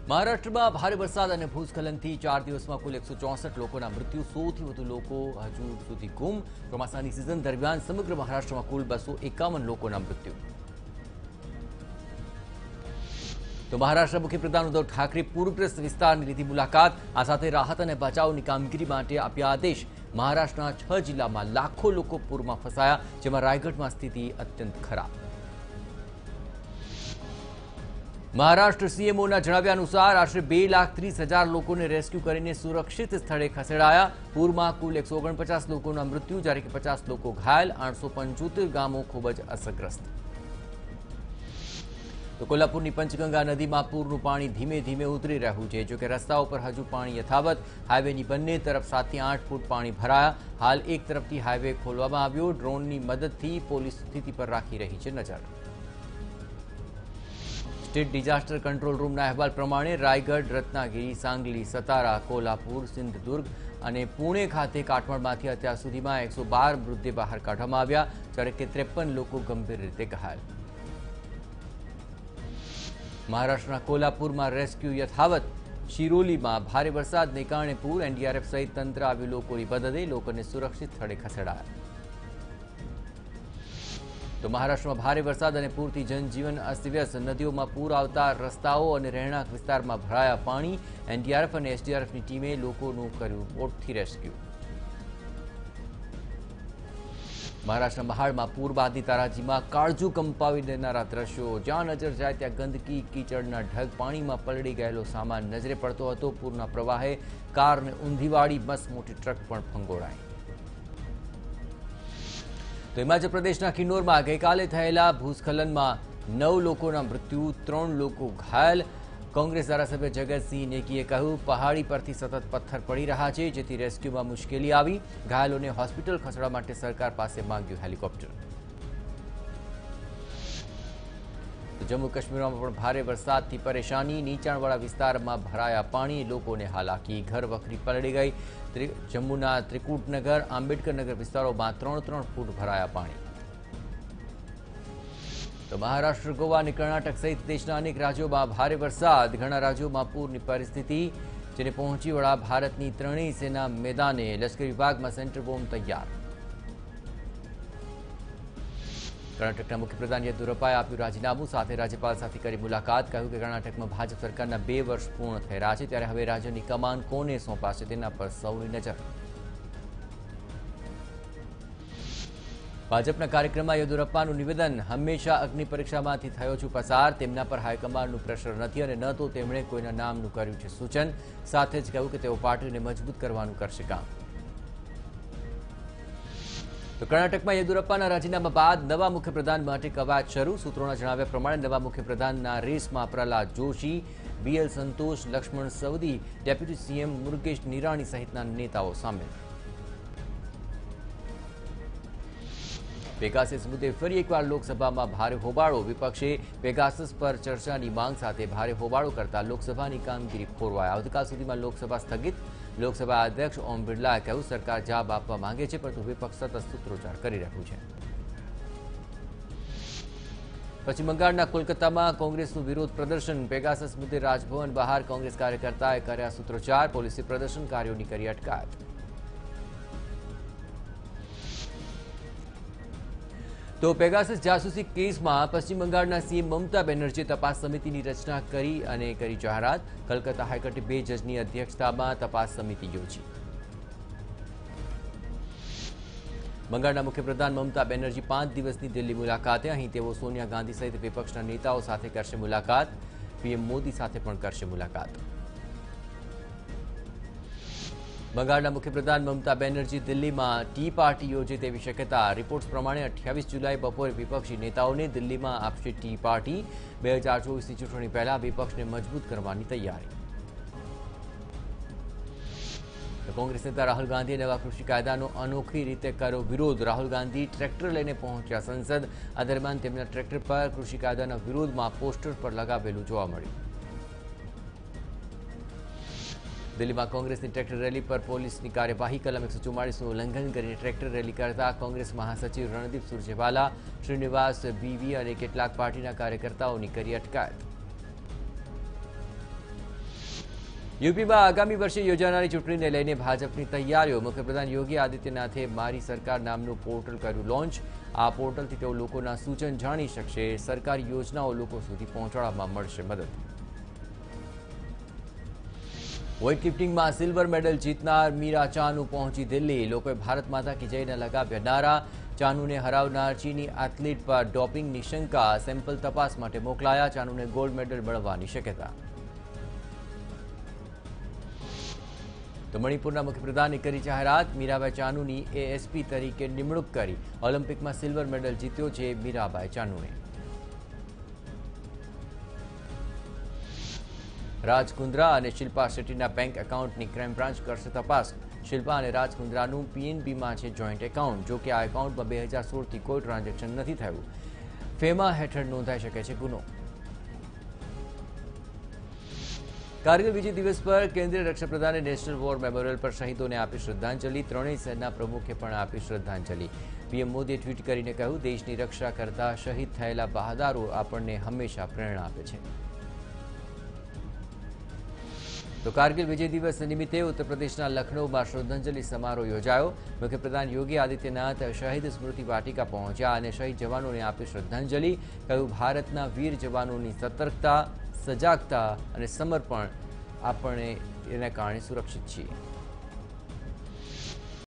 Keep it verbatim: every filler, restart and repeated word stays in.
મહારાષ્ટ્રમાં ભારે વરસાદ અને ભૂસ્ખલનથી ચાર દિવસમાં કુલ એકસો ચોસઠ લોકોના મૃત્યુ, સોથી વધુ લોકો હજુ સુધી ગુમ। ચોમાસાની સિઝન દરમિયાન સમગ્ર મહારાષ્ટ્રમાં કુલ બસો એકાવન લોકોના મૃત્યુ। તો મહારાષ્ટ્ર મુખ્યપ્રધાન ઉદ્ધવ ઠાકરે પૂરગ્રસ્ત વિસ્તારની લીધી મુલાકાત। આ સાથે રાહત અને બચાવની કામગીરી માટે આપ્યા આદેશ। મહારાષ્ટ્રના છ જિલ્લામાં લાખો લોકો પૂરમાં ફસાયા, જેમાં રાયગઢમાં સ્થિતિ અત્યંત ખરાબ। મહારાષ્ટ્ર સીએમઓના જણાવ્યા અનુસાર આશરે બે લાખ ત્રીસ હજાર લોકોને રેસ્ક્યુ કરીને સુરક્ષિત સ્થળે ખસેડાયા। પૂરમાં કુલ એકસો ઓગણપચાસ લોકોના મૃત્યુ, જ્યારે કે પચાસ લોકો ઘાયલ। આઠસો પંચોતેર ગામો ખૂબ જ અસરગ્રસ્ત। તો કોલ્હાપુરની પંચગંગા નદીમાં પૂરનું પાણી ધીમે ધીમે ઉતરી રહ્યું છે, જો કે રસ્તાઓ પર હજુ પાણી યથાવત। હાઈવેની બંને તરફ સાતથી આઠ ફૂટ પાણી ભરાયા। હાલ એક તરફથી હાઈવે ખોલવામાં આવ્યો। ડ્રોનની મદદથી પોલીસ સ્થિતિ પર રાખી રહી છે નજર। સ્ટેટ ડિઝાસ્ટર કંટ્રોલ રૂમના અહેવાલ પ્રમાણે રાયગઢ, રત્નાગીરી, સાંગલી, સતારા, કોલ્હાપુર, સિંધુદુર્ગ અને પુણે ખાતે કાટમાળમાંથી અત્યાર સુધીમાં એકસો બાર મૃતદેહ બહાર કાઢવામાં આવ્યા, જ્યારે કે ત્રેપન લોકો ગંભીર રીતે ઘાયલ। મહારાષ્ટ્રના કોલ્હાપુરમાં રેસ્ક્યુ યથાવત। શિરોલીમાં ભારે વરસાદને કારણે પૂર, એનડીઆરએફ સહિત તંત્ર આવ્યું લોકોની મદદે, લોકોને સુરક્ષિત સ્થળે ખસેડાયા। તો મહારાષ્ટ્રમાં ભારે વરસાદ અને પૂરથી જનજીવન અસ્તવ્યસ્ત। નદીઓમાં પૂર આવતા રસ્તાઓ અને રહેણાંક વિસ્તારમાં ભરાયા પાણી। એનડીઆરએફ અને એસડીઆરએફની ટીમે લોકોનું કર્યું બોટથી રેસ્ક્યુ। મહારાષ્ટ્રના મહાડમાં પૂર બાદની તારાજીમાં કાળજું કંપાવી દેનારા દ્રશ્યો। જ્યાં નજર જાય ત્યાં ગંદકી, કીચડના ઢગ, પાણીમાં પલળી ગયેલો સામાન નજરે પડતો હતો। પૂરના પ્રવાહે કારને ઊંધી વાળી મસ્ત મોટી ટ્રક પણ ફંગોળાઈ। તો હિમાચલ પ્રદેશના કિન્નોરમાં ગઈકાલે થયેલા ભૂસ્ખલનમાં નવ લોકોના મૃત્યુ, ત્રણ લોકો ઘાયલ। કોંગ્રેસ ધારાસભ્ય જગતસિંહ નેકીએ કહ્યું, પહાડી પરથી સતત પથ્થર પડી રહ્યા છે, જેથી રેસ્ક્યુમાં મુશ્કેલી આવી। ઘાયલોને હોસ્પિટલ ખસેડવા માટે સરકાર પાસે માંગ્યું હેલિકોપ્ટર। જમ્મુ કાશ્મીરમાં પણ ભારે વરસાદથી પરેશાની। નીચાણવાળા વિસ્તારમાં ભરાયા પાણી, લોકોને હાલાકી, ઘર વખરી પલળી ગઈ। જમ્મુના ત્રિકૂટનગર, આંબેડકરનગર વિસ્તારોમાં ત્રણ ત્રણ ફૂટ ભરાયા પાણી। તો મહારાષ્ટ્ર, ગોવા અને કર્ણાટક સહિત દેશના અનેક રાજ્યોમાં ભારે વરસાદ। ઘણા રાજ્યોમાં પૂરની પરિસ્થિતિ, જેને પહોંચી વળવા ભારતની ત્રણેય સેના મેદાને। લશ્કરી વિભાગમાં સેન્ટર બોમ્બ તૈયાર। કર્ણાટકના મુખ્યપ્રધાન યેદુરપ્પાએ આપ્યું રાજીનામું, સાથે રાજ્યપાલ સાથે કરી મુલાકાત। કહ્યું કે કર્ણાટકમાં ભાજપ સરકારના બે વર્ષ પૂર્ણ થઈ રહ્યા છે, ત્યારે હવે રાજ્યની કમાન કોને સોંપાશે તેના પર સૌની નજર। ભાજપના કાર્યક્રમમાં યેદુરપ્પાનું નિવેદન, હંમેશા અગ્નિ પરીક્ષામાંથી થયો છું પસાર। તેમના પર હાઈકમાન્ડનું પ્રેશર નથી અને ન તો તેમણે કોઈના નામનું કર્યું છે સૂચન। સાથે જ કહ્યું કે તેઓ પાર્ટીને મજબૂત કરવાનું કરશે કામ। તો કર્ણાટકમાં યેદુરપ્પાના રાજીનામા બાદ નવા મુખ્યપ્રધાન માટે કવાયત શરૂ। સૂત્રોના જણાવ્યા પ્રમાણે નવા મુખ્યપ્રધાનના રેસમાં Pralhad Joshi, BL Santosh, Laxman Savadi, deputy CM Murugesh Nirani સહિતના નેતાઓ સામેલ। પેગાસસ મુદ્દે ફરી એકવાર લોકસભામાં ભારે હોબાળો। વિપક્ષે પેગાસસ પર ચર્ચાની માંગ સાથે ભારે હોબાળો કરતા લોકસભાની કામગીરી ખોરવાઈ। આવતીકાલ સુધીમાં લોકસભા સ્થગિત। લોકસભા અધ્યક્ષ ઓમ બિરલાએ કહ્યું, સરકાર જવાબ આપવા માંગે છે, પરંતુ વિપક્ષ સતત સૂત્રોચ્ચાર કરી રહ્યું છે। પશ્ચિમ બંગાળના કોલકાતામાં કોંગ્રેસનું વિરોધ પ્રદર્શન। પેગાસસ મુદ્દે રાજભવન બહાર કોંગ્રેસ કાર્યકર્તાએ કર્યા સૂત્રોચ્ચાર। પોલીસે પ્રદર્શનકારીઓની કરી અટકાયત। તો પેગાસસ જાસૂસી કેસમાં પશ્ચિમ બંગાળના સીએમ મમતા બેનર્જીએ તપાસ સમિતિની રચના કરી અને કરી જાહેરાત। કલકત્તા હાઈકોર્ટે બે જજની અધ્યક્ષતામાં તપાસ સમિતિ યોજી। બંગાળના મુખ્યપ્રધાન મમતા બેનર્જી પાંચ દિવસની દિલ્હી મુલાકાતે। અહીં તેઓ સોનિયા ગાંધી સહિત વિપક્ષના નેતાઓ સાથે કરશે મુલાકાત। પીએમ મોદી સાથે પણ કરશે મુલાકાત। બંગાળના મુખ્યપ્રધાન મમતા બેનર્જી દિલ્હીમાં ટી પાર્ટી યોજે તેવી શક્યતા। રિપોર્ટ્સ પ્રમાણે અઠ્યાવીસ જુલાઈ બપોરે વિપક્ષી નેતાઓને દિલ્હીમાં આપશે ટી પાર્ટી। બે હજાર ચોવીસની ચૂંટણી પહેલા વિપક્ષને મજબૂત કરવાની તૈયારી। કોંગ્રેસ નેતા રાહુલ ગાંધીએ નવા કૃષિ કાયદાનો અનોખી રીતે કર્યો વિરોધ। રાહુલ ગાંધી ટ્રેક્ટર લઈને પહોંચ્યા સંસદ। આ દરમિયાન તેમના ટ્રેક્ટર પર કૃષિ કાયદાના વિરોધમાં પોસ્ટર પર લગાવેલું જોવા મળ્યું। દિલ્હીમાં કોંગ્રેસની ટ્રેક્ટર રેલી પર પોલીસની કાર્યવાહી। કલમ એકસો ચુમ્માળીસનું ઉલ્લંઘન કરીને ટ્રેક્ટર રેલી કરતા કોંગ્રેસ મહાસચિવ રણદીપ સુરજેવાલા, શ્રીનિવાસ બીવી અને કેટલાક પાર્ટીના કાર્યકર્તાઓની કરી અટકાયત। યુપીમાં આગામી વર્ષે યોજાનારી ચૂંટણીને લઈને ભાજપની તૈયારીઓ મુખ્યપ્રધાન યોગી આદિત્યનાથે મારી સરકાર નામનું પોર્ટલ કર્યું લોન્ચ। આ પોર્ટલથી તેઓ લોકોના સૂચન જાણી શકશે। સરકારી યોજનાઓ લોકો સુધી પહોંચાડવામાં મળશે મદદ। વેઇટ લિફ્ટિંગમાં સિલ્વર મેડલ જીતનાર મીરા ચાનુ પહોંચી દિલ્હી। લોકોએ ભારત માતા કી જયના લગાવ્યા નારા। ચાનુને હરાવનાર ચીની એથ્લીટ પર ડોપિંગની શંકા। સેમ્પલ તપાસ માટે મોકલાયા। ચાનુને ગોલ્ડ મેડલ મળવાની શક્યતા। તો મણિપુરના મુખ્યપ્રધાને કરી જાહેરાત। મીરાબાઈ ચાનુની એએસપી તરીકે નિમણૂક કરી। ઓલિમ્પિકમાં સિલ્વર મેડલ જીત્યો છે મીરાબાઈ ચાનુએ। રાજ કુંદ્રા અને શિલ્પા શેટ્ટીના બેંક એકાઉન્ટની ક્રાઇમ બ્રાન્ચ કરશે તપાસ। શિલ્પા અને રાજ કુંદ્રાનું પીએનબીમાં છે જોઈન્ટ એકાઉન્ટ। જો કે આ એકાઉન્ટમાં બે હજાર સોળથી કોઈ ટ્રાન્ઝેક્શન નથી થયું। ફેમા હેઠળ નોંધાઈ શકે છે ગુનો। કારગિલ વિજય દિવસ પર કેન્દ્રીય રક્ષા પ્રધાને નેશનલ વોર મેમોરિયલ પર શહીદોને આપી શ્રદ્ધાંજલિ। ત્રણેય સેના પ્રમુખે પણ આપી શ્રદ્ધાંજલિ। પીએમ મોદીએ ટ્વીટ કરીને કહ્યું, દેશની રક્ષા કરતા શહીદ થયેલા બહાદુરો આપણને હંમેશા પ્રેરણા આપે છે। તો કારગિલ વિજય દિવસ નિમિત્તે ઉત્તર પ્રદેશના લખનૌમાં શ્રદ્ધાંજલિ સમારોહ યોજાયો। મુખ્યપ્રધાન યોગી આદિત્યનાથ શહીદ સ્મૃતિ વાટિકા પહોંચ્યા અને શહીદ જવાનોને આપી શ્રદ્ધાંજલિ। કહ્યું, ભારતના વીર જવાનોની સતર્કતા, સજાગતા અને સમર્પણ આપણે એના કારણે સુરક્ષિત છીએ।